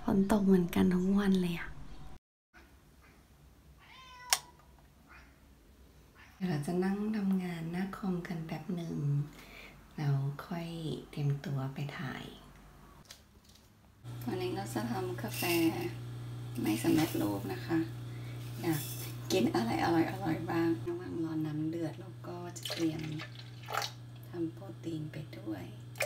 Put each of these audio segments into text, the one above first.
นตกเหมือนกันทั้งวันเลยอะเดี๋ยวเราจะนั่งทำงานหน้าคอมกันแป๊บหนึ่งแล้วค่อยเตรียมตัวไปถ่ายวันนี้เราจะทำกาแฟไม่สำเร็จรูปนะคะอยากกินอะไรอร่อยบ้างระหว่างรอน้ำเดือดแล้วก็จะเตรียมทำโปรตีนไปด้วย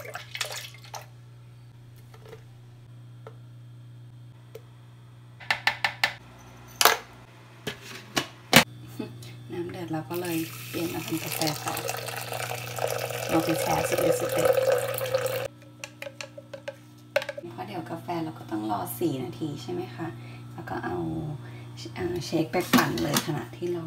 น้ำเดือดเราก็เลยเปลี่ยนมาทำกาแฟต่อเราไปแช่11 เพราะเดี๋ยวกาแฟเราก็ต้องรอ4 นาทีใช่ไหมคะแล้วก็เอาเชคไปปั่นเลยขณะที่รอ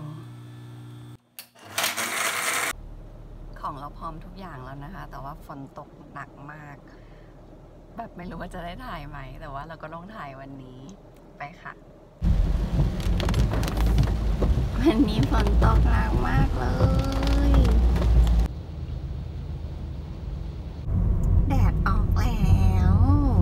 ของเราพร้อมทุกอย่างแล้วนะคะแต่ว่าฝนตกหนักมากแบบไม่รู้ว่าจะได้ถ่ายไหมแต่ว่าเราก็ต้องถ่ายวันนี้ไปค่ะวันนี้ฝนตกหนักมากเลยแดดออกแล้ว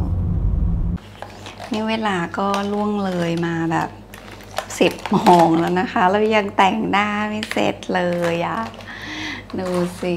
นี่เวลาก็ล่วงเลยมาแบบ10 โมงแล้วนะคะแล้วยังแต่งหน้าไม่เสร็จเลยอะดูสิ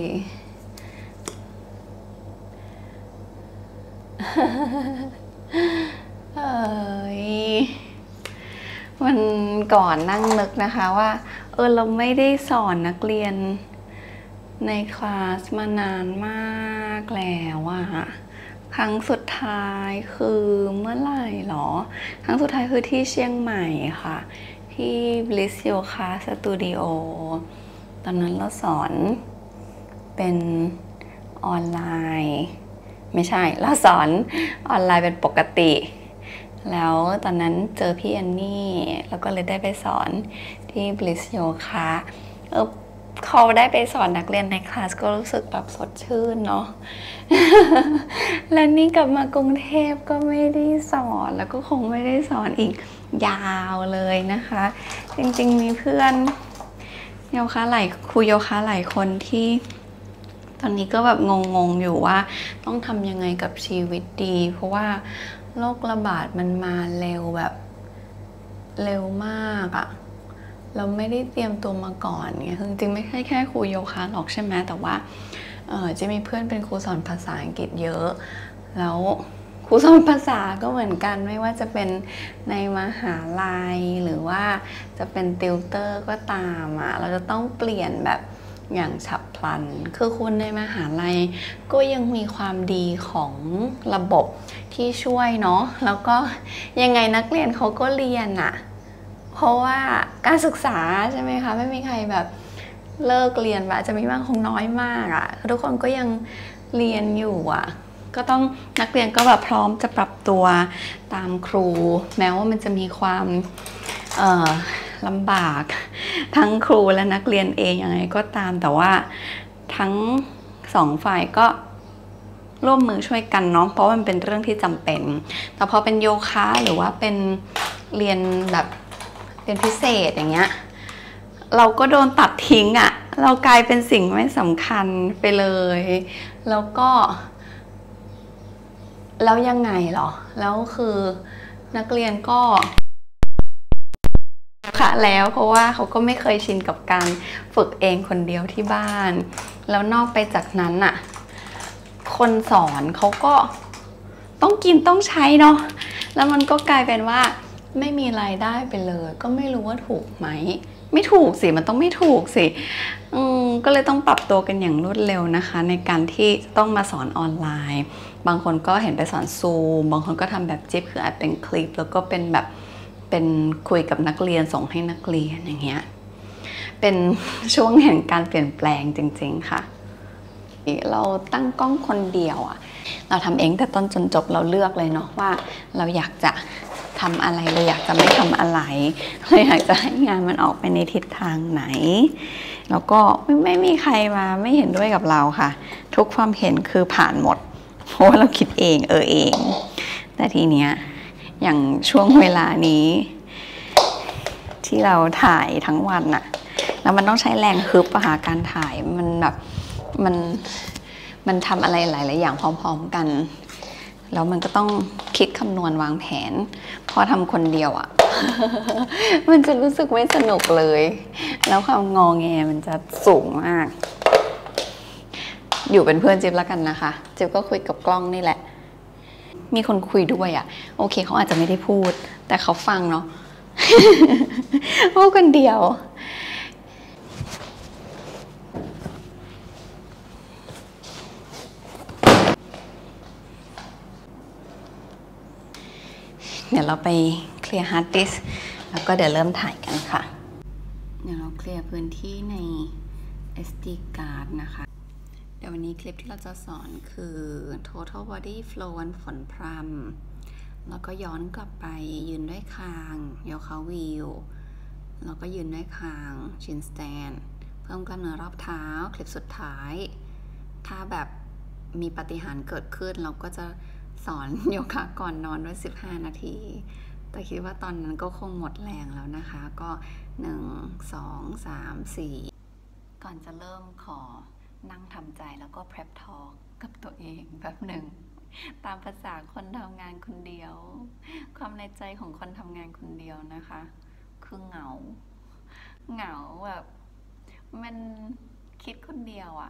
เฮ้ยวันก่อนนั่งนึกนะคะว่าเราไม่ได้สอนนักเรียนในคลาสมานานมากแล้วอะครั้งสุดท้ายคือเมื่อไหร่หรอครั้งสุดท้ายคือที่เชียงใหม่ค่ะที่ Bliss Yoga Studio ตอนนั้นเราสอนเป็นออนไลน์ไม่ใช่เราสอนออนไลน์เป็นปกติแล้วตอนนั้นเจอพี่แอนนี่แล้วก็เลยได้ไปสอนที่ Bliss Yogaเขาได้ไปสอนนักเรียนในคลาสก็รู้สึกแบบสดชื่นเนาะ และนี่กลับมากรุงเทพก็ไม่ได้สอนแล้วก็คงไม่ได้สอนอีกยาวเลยนะคะจริงๆมีเพื่อนโยคะครูโยคะหลายคนที่ตอนนี้ก็แบบงงๆอยู่ว่าต้องทำยังไงกับชีวิตดีเพราะว่าโรคระบาดมันมาเร็วแบบเร็วมากอะเราไม่ได้เตรียมตัวมาก่อนไงคือจริงๆไม่ใช่แค่ครูโยคะหรอกใช่ไหมแต่ว่าจะมีเพื่อนเป็นครูสอนภาษาอังกฤษเยอะแล้วครูสอนภาษาก็เหมือนกันไม่ว่าจะเป็นในมหาลัยหรือว่าจะเป็นติวเตอร์ก็ตามเราจะต้องเปลี่ยนแบบอย่างฉับพลันคือคุณในมหาลัยก็ยังมีความดีของระบบที่ช่วยเนาะแล้วก็ยังไงนักเรียนเขาก็เรียนเพราะว่าการศึกษาใช่ไหมคะไม่มีใครแบบเลิกเรียนแบบจะมีบ้างคงน้อยมากทุกคนก็ยังเรียนอยู่ก็ต้องนักเรียนก็แบบพร้อมจะปรับตัวตามครูแม้ว่ามันจะมีความลำบากทั้งครูและนักเรียนเองยังไงก็ตามแต่ว่าทั้ง2 ฝ่ายก็ร่วมมือช่วยกันเนาะเพราะมันเป็นเรื่องที่จำเป็นแต่พอเป็นโยคะหรือว่าเป็นเรียนแบบเรียนพิเศษอย่างเงี้ยเราก็โดนตัดทิ้งเรากลายเป็นสิ่งไม่สำคัญไปเลยแล้วยังไงหรอแล้วคือนักเรียนก็ค่ะแล้วเพราะว่าเขาก็ไม่เคยชินกับการฝึกเองคนเดียวที่บ้านแล้วนอกไปจากนั้นคนสอนเขาก็ต้องกินต้องใช้เนาะแล้วมันก็กลายเป็นว่าไม่มีรายได้ไปเลยก็ไม่รู้ว่าถูกไหมไม่ถูกสิมันต้องไม่ถูกสิก็เลยต้องปรับตัวกันอย่างรวดเร็วนะคะในการที่ต้องมาสอนออนไลน์บางคนก็เห็นไปสอนซูมบางคนก็ทำแบบจิ๊บคืออัดเป็นคลิปแล้วก็เป็นแบบเป็นคุยกับนักเรียนส่งให้นักเรียนอย่างเงี้ยเป็นช่วงแห่งการเปลี่ยนแปลงจริงๆค่ะเราตั้งกล้องคนเดียวเราทำเองแต่ต้นจนจบเราเลือกเลยเนาะว่าเราอยากจะทำอะไรเราอยากจะไม่ทำอะไรเราอยากจะให้งานมันออกไปในทิศทางไหนแล้วก็ไม่มีใครมาไม่เห็นด้วยกับเราค่ะทุกความเห็นคือผ่านหมดเพราะว่าเราคิดเองเองแต่ทีเนี้ยอย่างช่วงเวลานี้ที่เราถ่ายทั้งวันแล้วมันต้องใช้แรงฮึบการถ่ายมันแบบมันทำอะไรหลายๆอย่างพร้อมๆกันแล้วมันก็ต้องคิดคำนวณวางแผนพอทำคนเดียวอะ มันจะรู้สึกไม่สนุกเลย แล้วความงอแงมันจะสูงมาก อยู่เป็นเพื่อนจิ๊บแล้วกันนะคะจิ๊บก็คุยกับกล้องนี่แหละมีคนคุยด้วยอะโอเคเขาอาจจะไม่ได้พูดแต่เขาฟังเนาะ พูดคนเดียวเดี๋ยวเราไปเคลียร์ฮาร์ดดิสก์แล้วก็เดี๋ยวเริ่มถ่ายกันค่ะเดี๋ยวเราเคลียร์พื้นที่ใน SD card นะคะเดี๋ยววันนี้คลิปที่เราจะสอนคือ total body flow วันฝนพรำแล้วก็ย้อนกลับไปยืนด้วยคางโยคะวิวแล้วก็ยืนด้วยคางชินสแตนเพิ่มกล้ามเนื้อรอบเท้าคลิปสุดท้ายถ้าแบบมีปาฏิหาริย์เกิดขึ้นเราก็จะสอนโยคะก่อนนอนด้วย15 นาทีแต่คิดว่าตอนนั้นก็คงหมดแรงแล้วนะคะก็1 2 3 4ก่อนจะเริ่มขอนั่งทำใจแล้วก็ prep talk กับตัวเองแบบหนึ่งตามภาษาคนทำงานคนเดียวความในใจของคนทำงานคนเดียวนะคะคือเหงาแบบมันคิดคนเดียวอะ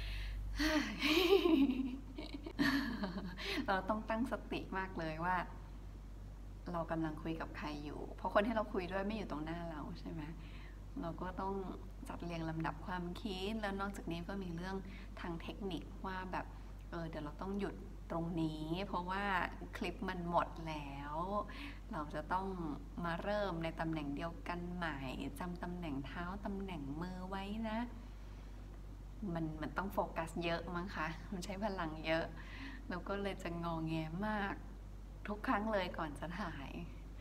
เราต้องตั้งสติมากเลยว่าเรากำลังคุยกับใครอยู่เพราะคนที่เราคุยด้วยไม่อยู่ตรงหน้าเราใช่ไหมเราก็ต้องจัดเรียงลำดับความคิดแล้วนอกจากนี้ก็มีเรื่องทางเทคนิคว่าแบบเดี๋ยวเราต้องหยุดตรงนี้เพราะว่าคลิปมันหมดแล้วเราจะต้องมาเริ่มในตำแหน่งเดียวกันใหม่จำตำแหน่งเท้าตำแหน่งมือไว้นะมันต้องโฟกัสเยอะมั้งคะมันใช้พลังเยอะเราก็เลยจะงอแงมากทุกครั้งเลยก่อนจะถ่าย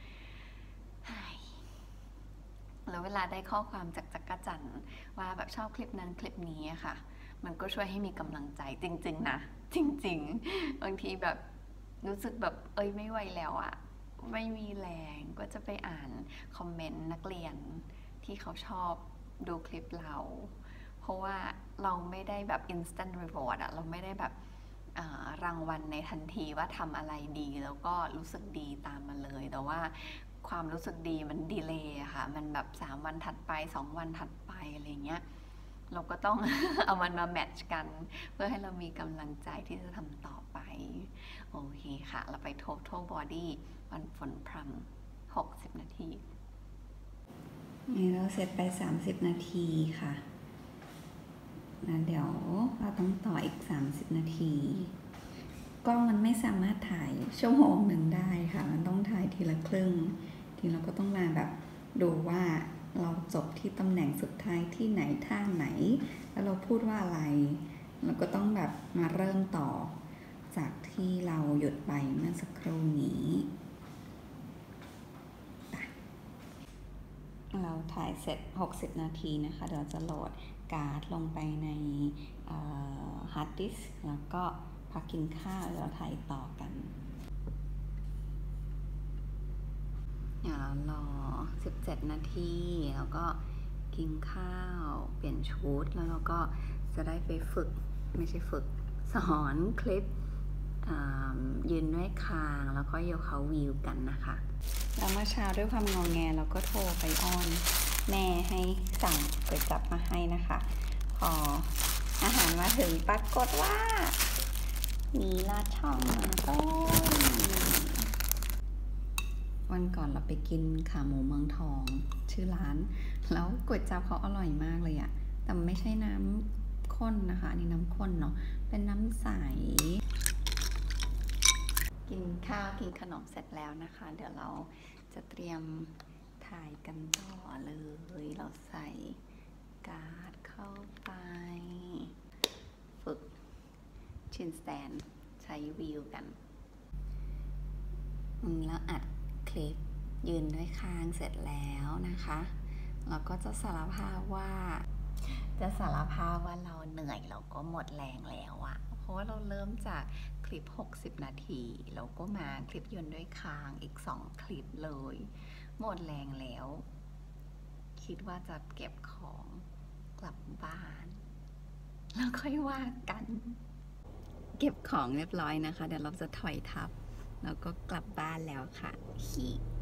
แล้วเวลาได้ข้อความจากจักรจันทร์ว่าแบบชอบคลิปนั้นคลิปนี้ค่ะมันก็ช่วยให้มีกำลังใจจริงๆนะจริงๆบางทีแบบรู้สึกแบบไม่ไหวแล้วอะไม่มีแรงก็จะไปอ่านคอมเมนต์นักเรียนที่เขาชอบดูคลิปเราเพราะว่าเราไม่ได้แบบ instant reward อะเราไม่ได้แบบรางวัลในทันทีว่าทำอะไรดีแล้วก็รู้สึกดีตามมาเลยแต่ว่าความรู้สึกดีมันดีเลย์ค่ะมันแบบ3 วันถัดไป2 วันถัดไปอะไรเงี้ยเราก็ต้อง เอามันมาแมทช์กันเพื่อให้เรามีกำลังใจที่จะทำต่อไปโอเคค่ะเราไป total body วันฝนพรำ60 นาทีนี่เราเสร็จไป30 นาทีค่ะแล้วเดี๋ยวเราต้องต่ออีก30 นาทีกล้องมันไม่สามารถถ่าย1 ชั่วโมงได้ค่ะมันต้องถ่ายทีละครึ่งทีเราก็ต้องมาแบบดูว่าเราจบที่ตำแหน่งสุดท้ายที่ไหนท่าไหนแล้วเราพูดว่าอะไรเราก็ต้องแบบมาเริ่มต่อจากที่เราหยุดไปเมื่อสักครู่นี้เราถ่ายเสร็จ60 นาทีนะคะเดี๋ยวจะโหลดการ์ดลงไปในฮาร์ดดิสก์แล้วก็พักกินข้าวแล้วถ่ายต่อกันเดี๋ยวเรารอ17 นาทีแล้วก็กินข้าวเปลี่ยนชุดแล้วเราก็จะได้ไปฝึกไม่ใช่ฝึกสอนคลิปยืนด้วยคางแล้วก็โยคะวิวกันนะคะแล้วเมื่อเช้าด้วยความงอแงเราก็โทรไปอ้อนแม่ให้สั่งก๋วยจั๊บมาให้นะคะพออาหารมาถึงปรากฏว่ามีลาดช่องมาต้มวันก่อนเราไปกินขาหมูเมืองทองชื่อร้านแล้วก๋วยจั๊บเขาอร่อยมากเลยอะแต่ไม่ใช่น้ำข้นนะคะอันนี้น้ำข้นเนาะเป็นน้ำใสกินข้าวกินขนมเสร็จแล้วนะคะเดี๋ยวเราจะเตรียมถ่ายกันต่อเลยเราใส่การ์ดเข้าไปฝึกชินสแตนใช้วิวกันแล้วอัดคลิปยืนด้วยคางเสร็จแล้วนะคะเราก็จะสารภาพว่าเราเหนื่อยเราก็หมดแรงแล้วอะเพราะว่าเราเริ่มจากคลิป60 นาทีแล้วก็มาคลิปยืนด้วยคางอีก2 คลิปเลยหมดแรงแล้วคิดว่าจะเก็บของกลับบ้านแล้วค่อยว่ากันเก็บของเรียบร้อยนะคะ เดี๋ยวเราจะถอยทับแล้วก็กลับบ้านแล้วค่ะ